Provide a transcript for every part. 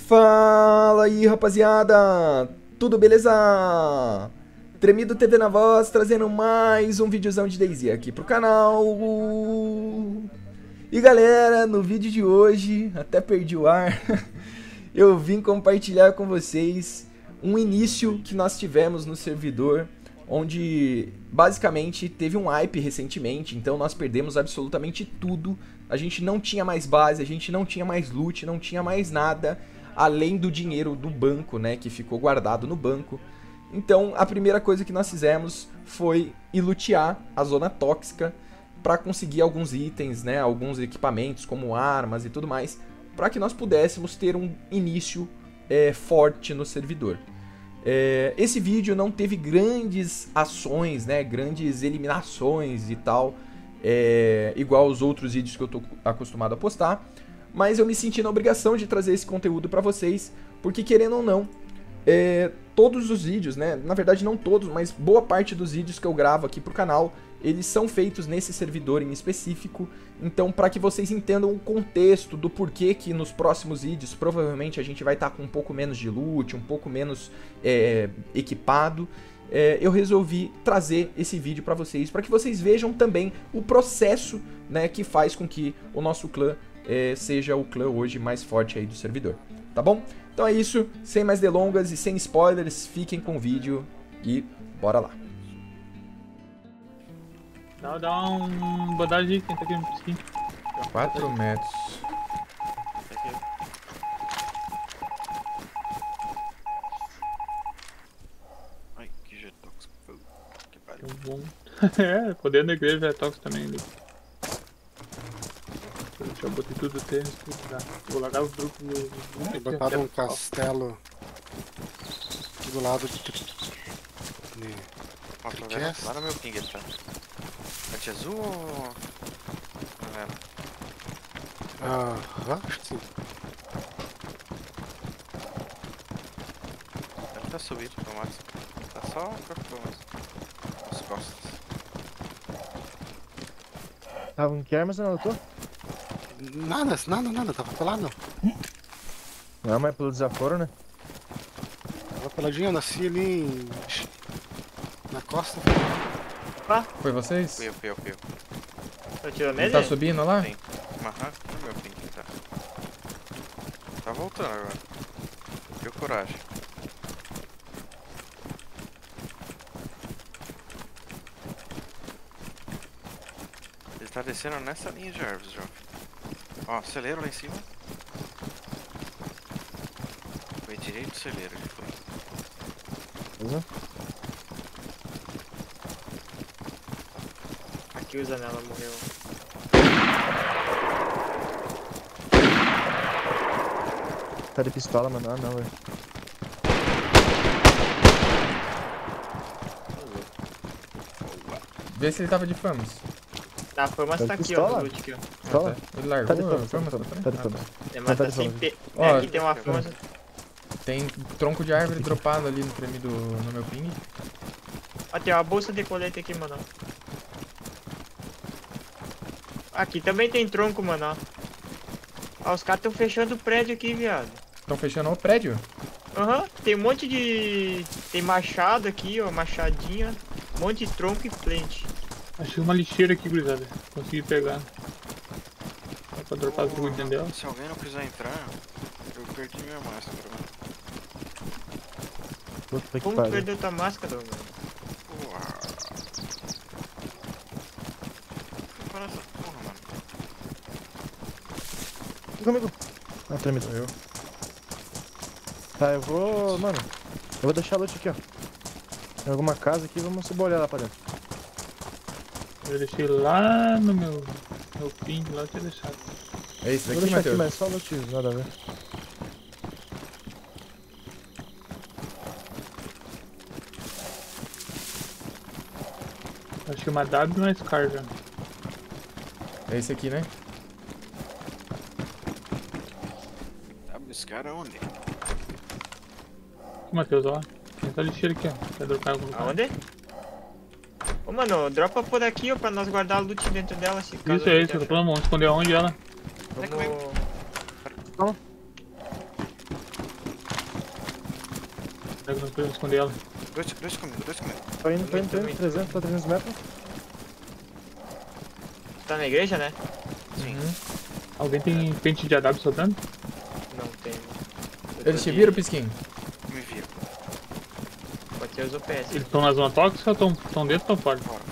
Fala aí, rapaziada! Tudo beleza? Tremido TV na voz, trazendo mais um videozão de DayZ aqui pro canal. E galera, no vídeo de hoje, até perdi o ar, eu vim compartilhar com vocês um início que nós tivemos no servidor, onde basicamente teve um wipe recentemente, então nós perdemos absolutamente tudo. A gente não tinha mais base, a gente não tinha mais loot, não tinha mais nada além do dinheiro do banco, né, que ficou guardado no banco. Então a primeira coisa que nós fizemos foi ir lutear a zona tóxica para conseguir alguns itens, né, alguns equipamentos como armas e tudo mais, para que nós pudéssemos ter um início forte no servidor. Esse vídeo não teve grandes ações, né, grandes eliminações e tal, igual os outros vídeos que eu tô acostumado a postar, mas eu me senti na obrigação de trazer esse conteúdo para vocês, porque querendo ou não, todos os vídeos, né, na verdade não todos, mas boa parte dos vídeos que eu gravo aqui pro canal, eles são feitos nesse servidor em específico. Então, para que vocês entendam o contexto do porquê que nos próximos vídeos provavelmente a gente vai estar com um pouco menos de loot, um pouco menos equipado, eu resolvi trazer esse vídeo para que vocês vejam também o processo, né, que faz com que o nosso clã seja o clã hoje mais forte aí do servidor, tá bom? Então é isso, sem mais delongas e sem spoilers, fiquem com o vídeo e bora lá. Dá um bandagem aí, quem tá aqui no pisquinho. 4 metros. Ai, que jeito tóxico. Que pariu. Bom. Poder da igreja é tóxico também ali. Eu já botei tudo até já. Vou largar os grupos do... Botaram um castelo do lado de... Ó, tô vendo lá no meu ping ele tá. É de azul ou... Não é? Acho que sim. Ele tá subindo pro máximo. Tá só as costas. Tava com armas, não lutou? Nada, tava pelado. Não, mas pelo desaforo, né? Tava peladinho, eu nasci ali na costa. Foi vocês? Fui eu. Tá tirando Ele ele? tá subindo lá? Sim. Aham, no meu ping ele tá. Tá voltando agora. Deu coragem. Ele tá descendo nessa linha de árvores, João. Ó, celeiro lá em cima. Foi direito do celeiro, ele foi. Beleza? Aqui o Zanella morreu. Tá de pistola, mano. Ah, não, velho. Vê se ele tava de famas. A Famas Tá tá de aqui, ó, pistola? no loot aqui, ó. Pistola? Ele Tá largou de a fama, famas? tá de fama. Mas tá tá de sem fama. P. Ó, Aqui tem uma Famas. Tem tronco de árvore dropado ali no frame no meu ping. Ó, tem uma bolsa de colete aqui, mano. Aqui também tem tronco, mano, ó. Ó, os caras tão fechando o prédio aqui, viado. Estão fechando o prédio? Aham, tem um monte de... Tem machado aqui, ó, machadinha. Um monte de tronco e frente. Achei uma lixeira aqui, gurizada. Consegui pegar. Dá pra dropar as coisas dentro dela. Se alguém não quiser entrar, eu perdi minha máscara, mano. Puta que Como pariu. perdeu tua máscara, mano? Uau. Para essa porra, mano. Vem comigo. Ah, tremido. Eu. Tá, eu vou... Mano, eu vou deixar a loot aqui, ó. Tem alguma casa aqui, vamos bolhar lá pra dentro. Eu deixei lá no meu ping, lá eu tinha deixado. É esse Vou daqui, deixar aqui, Matheus? mas só loot, nada a ver. Achei uma W e uma Scar já. É esse aqui, né? Tá buscar aonde? Aqui, Matheus, ó. Tem essa lixeira aqui, ó. Quer dropar algum lugar? Aonde? Ô, mano, dropa por aqui, ó, pra nós guardar a loot dentro dela. Se caso Isso a é gente isso, eu tô achar. falando, vamos esconder aonde ela. Vamos... Pega no coisa, esconder ela. Dois comigo. Tô indo, 300, tô 300 metros. Tá na igreja, né? Sim. Alguém tem pente de AW sobrando? Não tem. Eles te viram, Pisquinho? Me viram. Pode ter os OPS. Eles estão na zona tóxica ou estão dentro ou fora? Fora.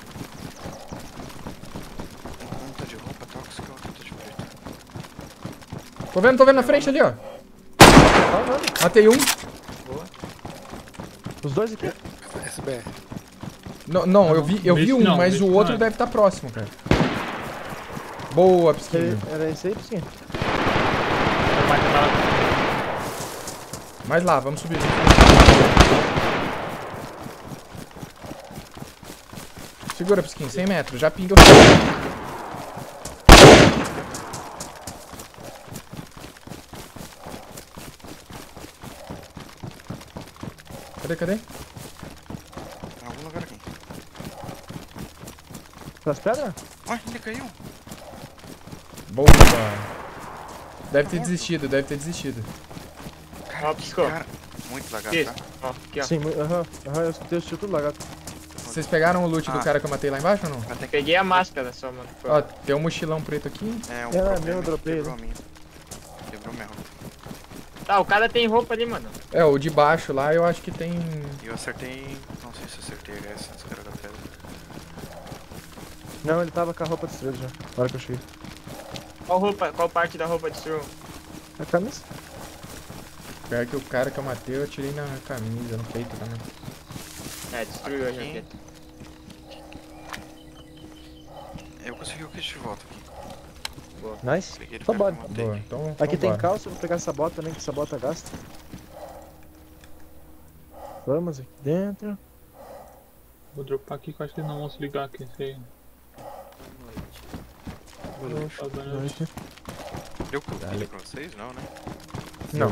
Um tá de roupa tóxica, o outro tá de preto. Tô vendo na frente ali, ó. Matei um. Os dois aqui. SBR. Não, eu vi um, não, mas esse o não outro é. deve estar próximo, cara. Boa, Pisquinho. Era esse aí, Pisquinho? Mais nada. Mais lá, vamos subir. Segura, Pisquinho, 100 metros, já pinga o... Cadê? Em algum lugar aqui. Pras pedras? Ai, ele caiu. Boa. Deve ter desistido. Ó, piscou. Cara, muito lagado, Isso. tá? Ó, aqui, ó. Sim, eu escutei os tiros tudo lagado. Vocês pegaram o loot do Ah. cara que eu matei lá embaixo ou não? Peguei a máscara só, mano. Ó, tem um mochilão preto aqui. É, o Era problema meu, é que dropei, quebrou a minha. Quebrou minha roupa. Tá, o cara tem roupa ali, mano. É, o de baixo lá eu acho que tem... E eu acertei... Não sei se acertei HS nos caras da pedra. Não, ele tava com a roupa destruída já, na hora que eu cheguei. Qual parte da roupa destruiu? A camisa? Pior que o cara que eu matei eu atirei na camisa, no peito também. É, destruiu a Aqui. jaqueta. Eu consegui o kit de volta aqui. Nice. Peguei ele Então perto bora. que eu Boa, matei. então Aqui tem bora. calça, eu vou pegar essa bota também, que essa bota gasta. Vamos aqui dentro. Vou dropar aqui que eu acho que eles não vão se ligar aqui. Sei. Noite. Deu kill pra vocês? Não, né? Não.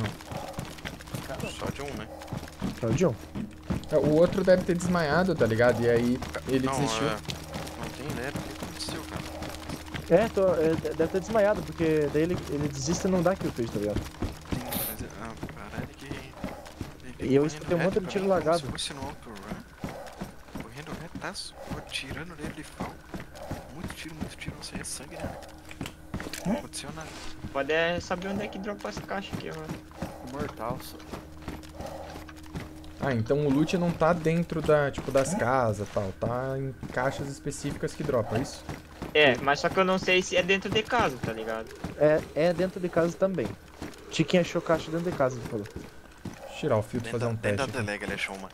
Só de um, né? Tá o John. O outro deve ter desmaiado, tá ligado? E aí ele não, desistiu. Não tem ideia do que aconteceu, cara. Deve ter desmaiado, porque daí ele desiste e não dá kill feed, tá ligado? Tem, mas caralho que... E eu escutei um monte de tiro lagado. Se fosse no auto run, correndo retaço, tirando nele de fall. Muito tiro, não saía sangue, né? Não aconteceu nada. Pode saber onde é que dropa as caixas aqui, mano. Mortal, só. Ah, então o loot não tá dentro da, tipo, das casas e tal. Tá em caixas específicas que dropam, é isso? É, mas só que eu não sei se é dentro de casa, tá ligado? É dentro de casa também. Tiquinho achou caixa dentro de casa, ele falou. Deixa eu tirar o filtro e fazer um Dentro teste. da aqui. delega ele achou uma.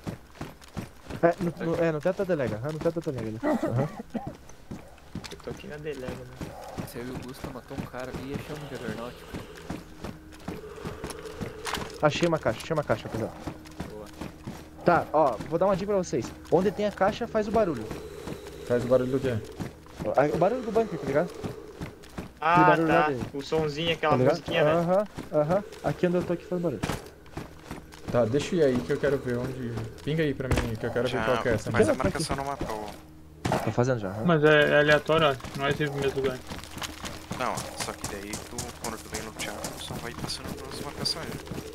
No teto da delega. No teto da delega. Aham. Eu tô aqui na delega, né? Esse aí o Gusta matou um cara ali e achou um juggernaut. Achei uma caixa, rapaziada. Boa. Tá, ó, vou dar uma dica pra vocês. Onde tem a caixa, faz o barulho. Faz o barulho do quê? O barulho do bunker, tá ligado? Ah, barulho lá tá. dele. O sonzinho, aquela Tá ligado? musiquinha, né? Aham. Aqui onde eu tô aqui faz barulho. Tá, deixa eu ir aí que eu quero ver onde... Pinga aí pra mim que eu quero ver qual que é essa. Mas a Aqui. marcação não matou. Tô fazendo já. aham. Mas é aleatório, acho. Não é sempre no mesmo lugar. Não, só que daí quando tu vem no chat, tu só vai passando pelas marcações.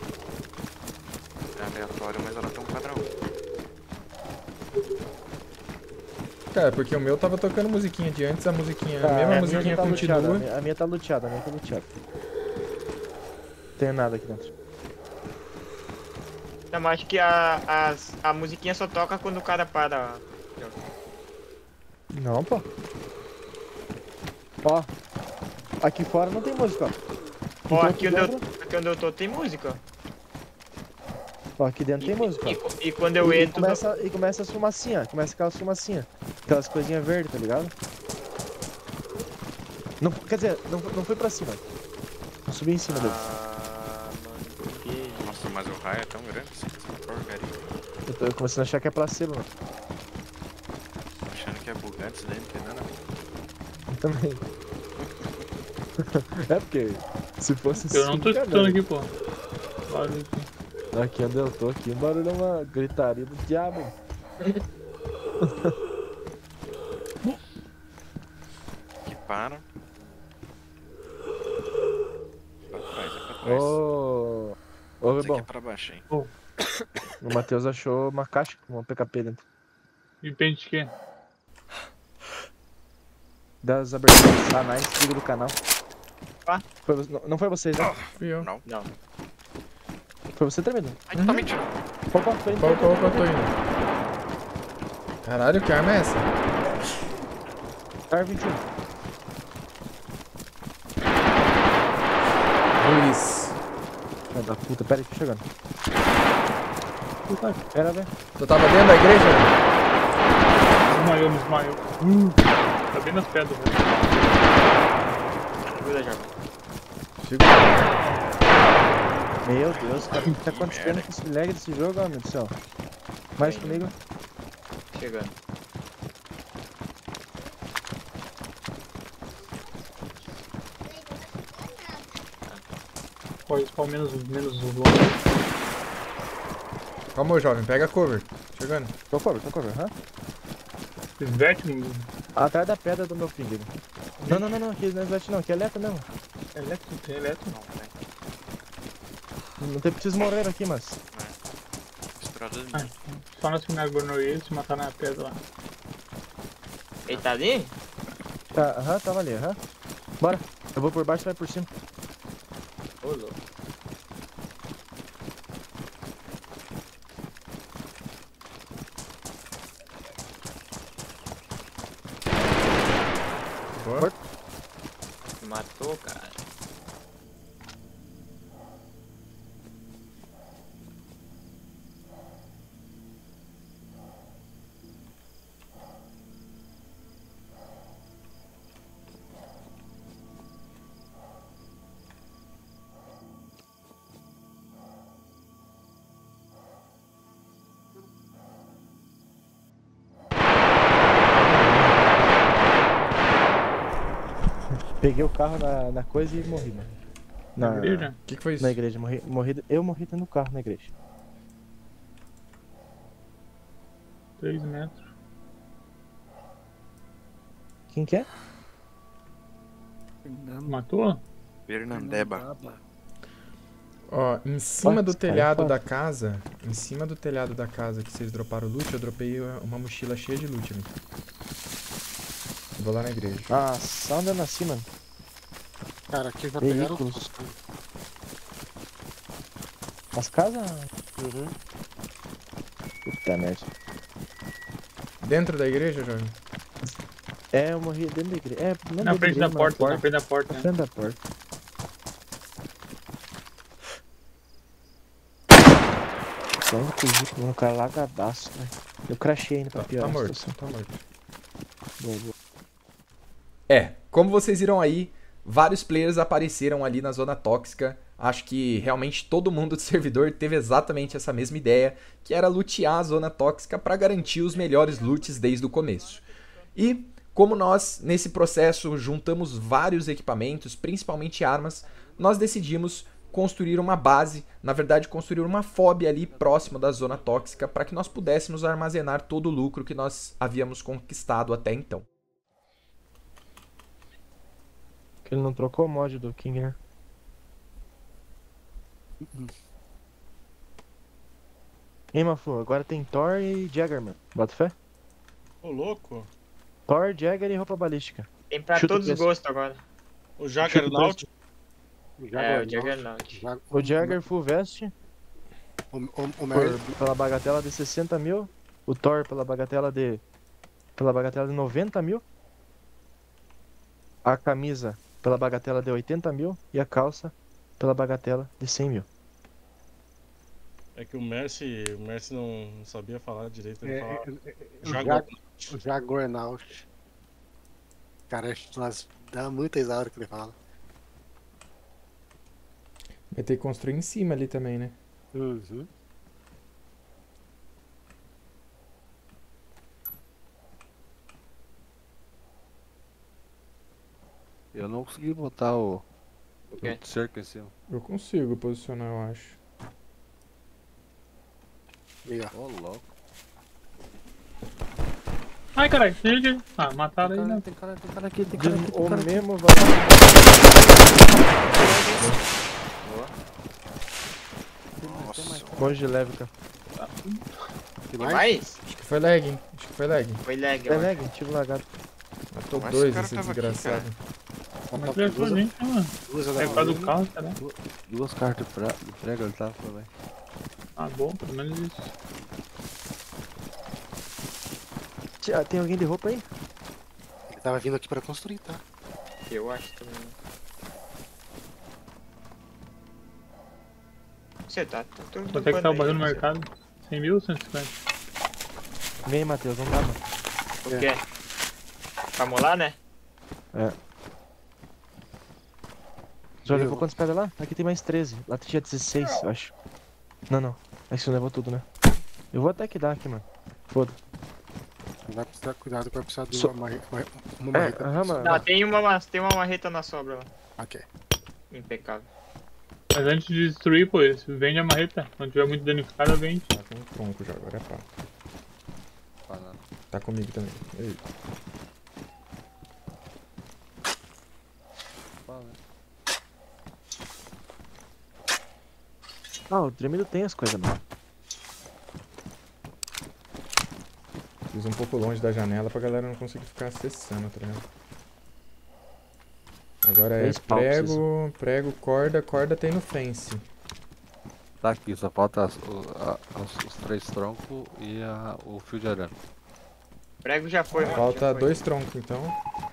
É aleatório, mas ela tem um padrão. Cara, porque o meu tava tocando musiquinha de antes, a musiquinha, a Tá, mesma a musiquinha minha tá continua. luteada, a minha tá luteada, Não tem nada aqui dentro. Não, mas acho que a musiquinha só toca quando o cara para. Não, pô. Ó. Aqui fora não tem música, ó. Ó, Então aqui dentro- onde eu tô tem música. Ó, aqui dentro tem música. ó. E quando eu E entro. começa as fumacinhas, começa aquelas fumacinhas. Aquelas coisinhas verdes, tá ligado? Não, quer dizer, não foi pra cima. Eu subi em cima dele. Ah, mano, por que? Nossa, mas o raio é tão grande assim, essa porcaria. Eu tô começando a achar que é placebo, mano. Tô achando que é bugante isso daí, não tem nada a ver. Eu também. É porque, se fosse Eu não tô assim, escutando caralho. aqui, pô. Barulho aqui. Aqui onde eu tô, aqui o barulho é uma gritaria do diabo. Que para. Pra trás, é pra trás. Ô, Isso aqui Rebão, é pra baixo, hein. O Matheus achou uma caixa com uma PKP dentro. Depende de quê? Das aberturas canais, liga do canal. Ah. Não foi vocês, né? Fui eu. Não. Não. Foi você, Tremendo? Ai, tá mentindo. Opa, foi Qual tô indo? Caralho, que arma é essa? Car 21. Luiz. Filha da puta, pera aí, tô chegando. Puta, pera, velho. Tu tava dentro da igreja? Me desmaiou. Tá bem nas pedras, velho. Segura, Jorge. Chegou. Meu Deus, cara, o que tá acontecendo com esse lag desse jogo, ó, meu Deus do céu? Mais comigo? Chegando. Pode spawn menos longo. Calma, jovem, pega a cover. Chegando. Tô cover, aham. Svete, Atrás da pedra do meu finger. Não, aqui não é Svete não, aqui é Leto mesmo. tem eletro. Não, velho. Não tem preciso morrer aqui, mas. Estrada de Ah, só nós finalizamos ele se matar na pedra lá. Ele tá ali? Tá, aham, tava ali, aham. Bora, eu vou por baixo e vai por cima. Ô, louco. Boa. Matou, cara. Peguei o carro na coisa e morri, mano. Na igreja? O que foi isso? Na igreja, eu morri dentro do carro na igreja. 3 metros. Quem que é? Matou? Fernandeba. Ó, em cima do Pode, cara, telhado pode. da casa, em cima do telhado da casa que vocês droparam loot, eu dropei uma mochila cheia de loot ali. Vou lá na igreja. Ah, só andando assim, mano. Cara, aqui já pegaram Veículos. tudo. As casas. Uhum. Puta merda. Dentro da igreja, jovem? É, eu morri dentro da igreja. É, não Na dentro frente da igreja, porta, mas na frente da porta, na né? frente da porta. Só um cozido, um cara lagadaço, né? Eu crashei ainda pra piorar Tá a morto, situação. tá morto. Boa, boa. É, como vocês viram aí, vários players apareceram ali na zona tóxica. Acho que realmente todo mundo do servidor teve exatamente essa mesma ideia, que era lutear a zona tóxica para garantir os melhores loots desde o começo. E como nós, nesse processo, juntamos vários equipamentos, principalmente armas, nós decidimos construir uma base, na verdade construir uma FOB ali próximo da zona tóxica para que nós pudéssemos armazenar todo o lucro que nós havíamos conquistado até então. Que ele não trocou o mod do King, né? Hein, Mafu, agora tem Thor e Jagger, mano. Bota fé? Ô, louco. Thor, Jagger e roupa balística. Tem pra Chuta todos o os preço. gostos agora. O Juggernaut. É, o Juggernaut. O Jagger full vest O Mary. pela bagatela de 60 mil. O Thor pela bagatela de 90 mil. A camisa pela bagatela de 80 mil. E a calça pela bagatela de 100 mil. É que o Mercy não sabia falar direito. Ele falava O Juggernaut. Cara, nós dá muita risada que ele fala. Vai ter que construir em cima ali também, né? Uhum. Eu não consegui botar o quê? cerco em cima. Eu consigo posicionar, eu acho. Aí, ó. Ô, louco. Ai, caralho. Ah, mataram aí, né? Tem cara aqui, tem cara aqui. O mesmo vai. Nossa. Monge de leve, cara. Que Tem mais? mais? Acho que foi lag, hein? Acho que foi lag. Foi lag, É ó. lag, tiro lagado. Matou Mas dois esse cara esse tava aqui, desgraçado. Mas Falta tu é só duas- gente, né, mano? duas É por causa do carro, será? Duas cartas de prego ele tava, velho. Ah, bom, pelo menos isso. Tem alguém de roupa aí? Ele tava vindo aqui pra construir, tá? Eu acho também. Você tá tudo Quanto é que tá o barril no aí, mercado? 100 mil ou 150? Vem aí, Matheus, vamos lá, mano. O quê? Vamos lá, né? Já levou quantas pedras lá? Aqui tem mais 13. Lá tinha 16, eu acho. Não. Aí você levou tudo, né? Eu vou até que dar aqui, mano. Foda. Vai precisar cuidado que vai precisar de So- uma É, marreta. mano. Não, tem uma marreta na sobra lá. Ok. Impecável. Mas antes de destruir, pô, vende a marreta. Quando tiver muito danificada, vende. Tá com um tronco já, agora é pá. Banana. Tá comigo também. Ei. Ah, o tremido tem as coisas, mano. Fiz um pouco longe da janela pra galera não conseguir ficar acessando, tá ligado? Agora é 3 pau prego, corda tem no fence. Tá aqui, só falta os 3 troncos e o fio de arame. Prego já foi, mano. Falta já foi. 2 troncos então.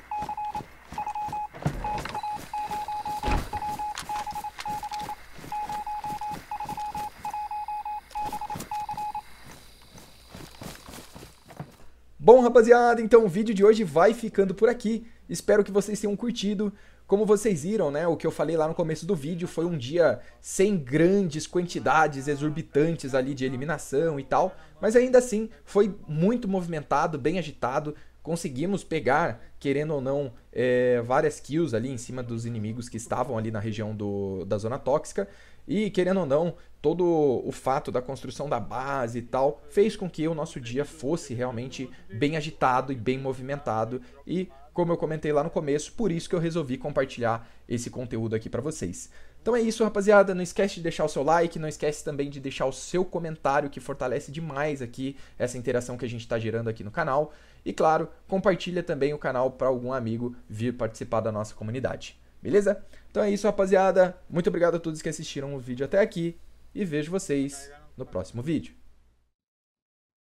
Bom, rapaziada, então o vídeo de hoje vai ficando por aqui. Espero que vocês tenham curtido. Como vocês viram, né, o que eu falei lá no começo do vídeo foi um dia sem grandes quantidades exorbitantes ali de eliminação e tal, mas ainda assim foi muito movimentado, bem agitado. Conseguimos pegar, querendo ou não, várias kills ali em cima dos inimigos que estavam ali na região da zona tóxica. E, querendo ou não, todo o fato da construção da base e tal fez com que o nosso dia fosse realmente bem agitado e bem movimentado. E, como eu comentei lá no começo, por isso que eu resolvi compartilhar esse conteúdo aqui pra vocês. Então é isso, rapaziada. Não esquece de deixar o seu like, não esquece também de deixar o seu comentário, que fortalece demais aqui essa interação que a gente está gerando aqui no canal. E, claro, compartilha também o canal para algum amigo vir participar da nossa comunidade. Beleza? Então é isso, rapaziada. Muito obrigado a todos que assistiram o vídeo até aqui e vejo vocês no próximo vídeo.